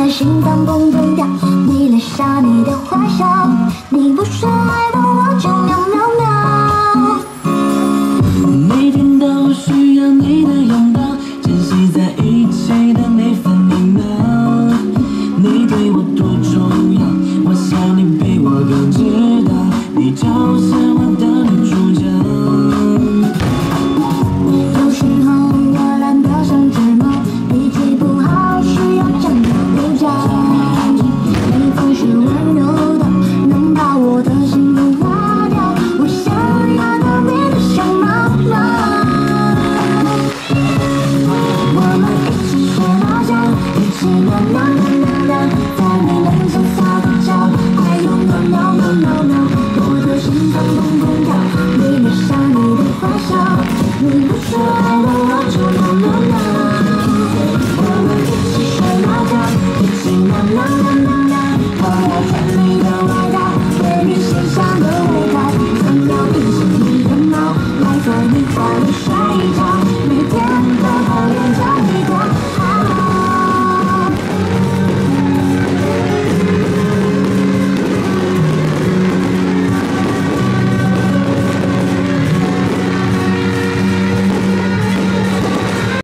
心脏砰砰跳，你留下你的坏笑，你不说爱的我就喵喵喵。 每天都需要你的拥抱，珍惜在一起的每分每秒。你对我多重要，我想你比我更知道，你就是我的女主角。 有时候我懒得像只猫，脾气不好需要讲究有教。你总是温柔的，能把我的心都挖掉。我想要的变得像猫猫。我们一起睡到觉，一起喵喵喵喵喵，在你